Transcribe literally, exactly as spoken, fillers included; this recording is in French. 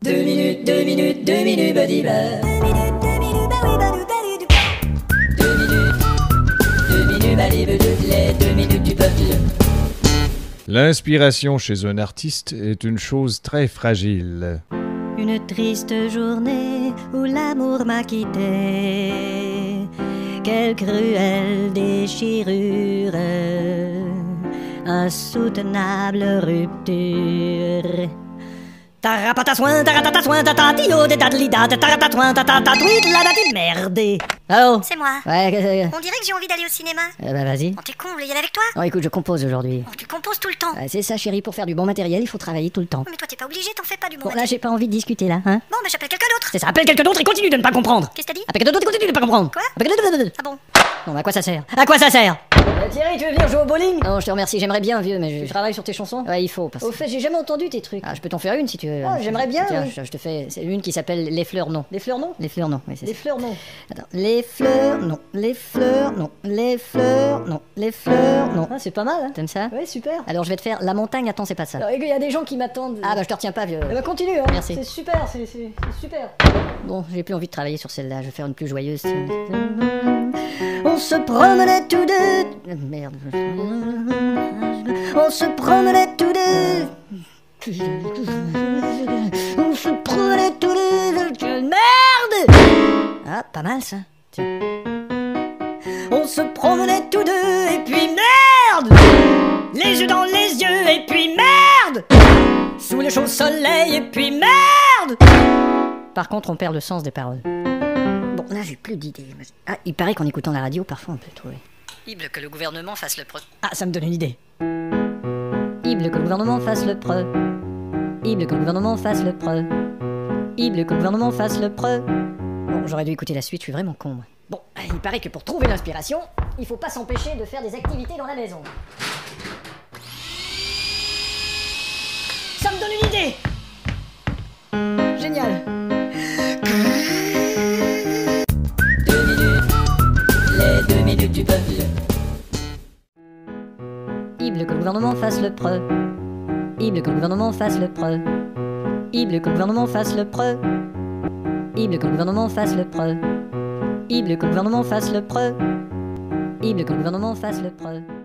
Deux minutes, deux minutes, deux minutes, badiba. Deux minutes, deux minutes, deux minutes, badiba, les deux minutes du peuple. L'inspiration chez un artiste est une chose très fragile. Une triste journée où l'amour m'a quitté. Quelle cruelle déchirure, insoutenable rupture. Tarapata-soin, taratata-soin, tatatio, dédadlida, taratatoin, tatatatoui, la date merde. Allô? C'est moi. Ouais, qu'est-ce que... On dirait que j'ai envie d'aller au cinéma. Euh, bah vas-y. Oh, t'es con, vous voulez y aller avec toi? Oh écoute, je compose aujourd'hui. Oh, tu composes tout le temps. Ouais, c'est ça chérie, pour faire du bon matériel, il faut travailler tout le temps. Oh, mais toi, t'es pas obligé, t'en fais pas du bon Bon là matériel. j'ai pas envie de discuter là, hein. Bon, bah j'appelle quelqu'un d'autre. C'est ça, appelle quelqu'un d'autre et continue de ne pas comprendre. Qu'est-ce que t'as dit? Appelle quelqu'un d'autre et continue de ne pas comprendre. Quoi? Appelle quelqu'un d'autre. Ah bon? Non, mais à quoi ça sert? À quoi ça sert? Euh, Thierry, tu veux venir jouer au bowling? Non, je te remercie, j'aimerais bien, vieux, mais je... Tu travailles sur tes chansons? Ouais, il faut, parce que... Au fait, j'ai jamais entendu tes trucs. Ah, je peux t'en faire une si tu veux. Oh, j'aimerais bien. Tiens, oui. je, je te fais... C'est une qui s'appelle Les fleurs non. Les fleurs non? Les fleurs non, oui, c'est ça. Les fleurs non. Attends. Les fleurs non, les fleurs non, les fleurs non, les fleurs non. Ah, c'est pas mal, hein? T'aimes ça? Ouais, super. Alors, je vais te faire La montagne, attends, c'est pas ça. Il y a des gens qui m'attendent. Ah, bah, je te retiens pas, vieux. Eh bah, continue, hein. Merci. C'est super, c'est super. Bon, j'ai plus envie de travailler sur celle-là, je vais faire une plus joyeuse. On se promenait tous deux. Merde. On se promenait tous deux. On se promenait tous deux. Merde. Ah, pas mal ça. Tiens. On se promenait tous deux et puis merde. Les yeux dans les yeux et puis merde. Sous le chaud soleil et puis merde. Par contre, on perd le sens des paroles. Bon, là, j'ai plus d'idées. Ah, il paraît qu'en écoutant la radio, parfois, on peut trouver. Ible que le gouvernement fasse le pre... Ah, ça me donne une idée. Ible que le gouvernement fasse le pre... Ible que le gouvernement fasse le pre... Ible que le gouvernement fasse le pre... Bon, j'aurais dû écouter la suite, je suis vraiment con, moi. Bon, il paraît que pour trouver l'inspiration, il faut pas s'empêcher de faire des activités dans la maison. Ça me donne une idée. Génial. Deux minutes du peuple. Ible que le gouvernement fasse le pre... Ible que le gouvernement fasse le pre... Ible que le gouvernement fasse le pre... Ible que le gouvernement fasse le pre... Ible que le gouvernement fasse le pre... Ible que le gouvernement fasse le pre...